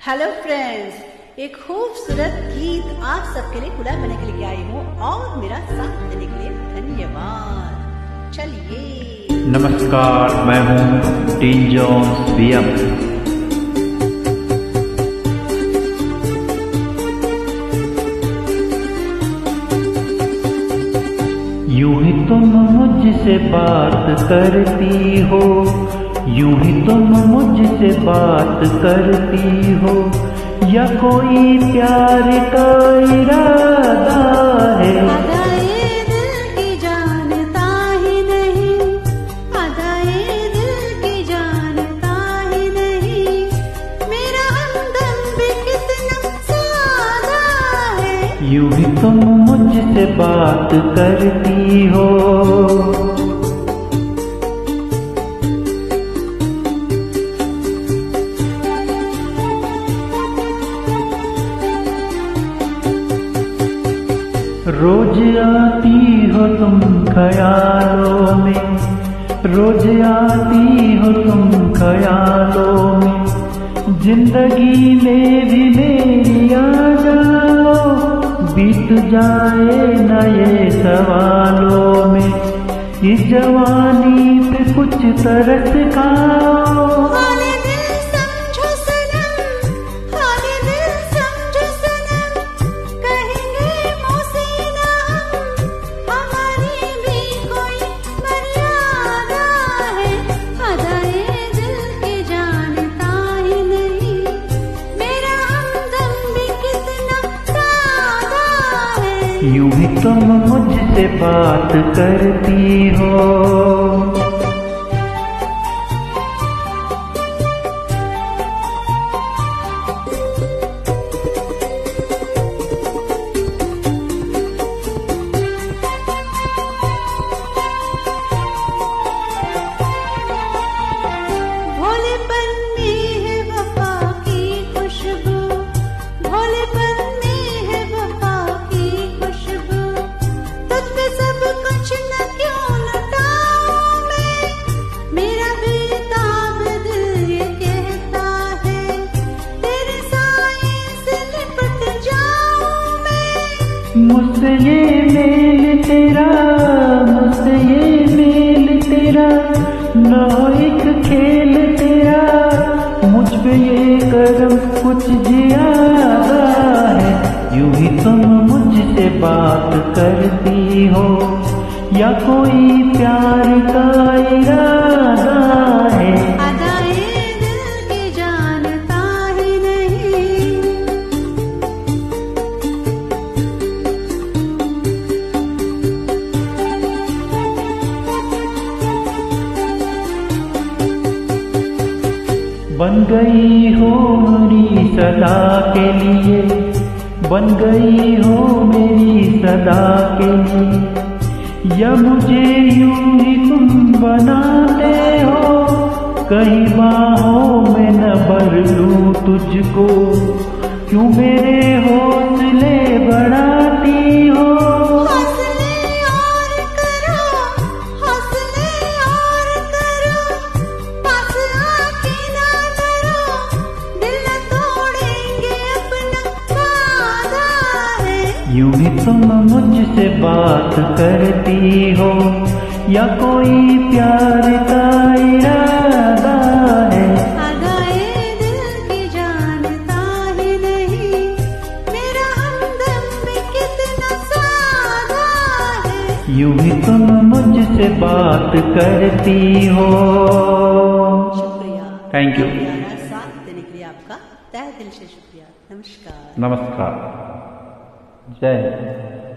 Hello friends, एक खूबसूरत गीत आप सबके लिए खुला बने के लिए आई हूँ और मेरा साथ देने के लिए धन्यवाद। चलिए। नमस्कार, मैं हूँ टीन जॉन्स बीएम। यूं ही तुम मुझसे बात करती हो, यूं ही तुम मुझसे बात करती हो, या कोई प्यार का इरादा है? अदाए दिल की जानता ही नहीं, अदाए दिल की जानता ही नहीं, मेरा हमदम भी कितना सादा है। यूं ही तुम मुझसे बात करती हो। रोज आती हो तुम ख्यालों में, रोज आती हो तुम ख्यालों में, जिंदगी में भी मेरी आ जाओ, बीत जाए न ये सवालों में, इस जवानी पे कुछ तरस खाओ। यूं ही तुम मुझसे बात करती हो। मुझसे ये मेल तेरा, मुझसे ये मेल तेरा, न हो एक खेल तेरा, मुझ पे ये करम कुछ ज्यादा है। यूं ही तुम मुझसे बात करती हो, या कोई प्यार का इरादा है? बन गई हो मेरी सदा के लिए, बन गई हो मेरी सदा के लिए, या मुझे यूं ही तुम बनाते हो, कहीं बाहों में न भर लूं तुझको, क्यों मेरे हौसले बढ़ाती हो? यूं ही तुम मुझसे बात करती हो, या कोई प्यार का इरादा है? अदाए दिल की जानता ही नहीं, मेरा हमदम भी कितना सादा है। यूं ही तुम मुझसे बात करती हो। शुक्रिया, थैंक यू। साथ देने के लिए आपका तहे दिल से शुक्रिया। नमस्कार। नमस्कार, जय हिंद।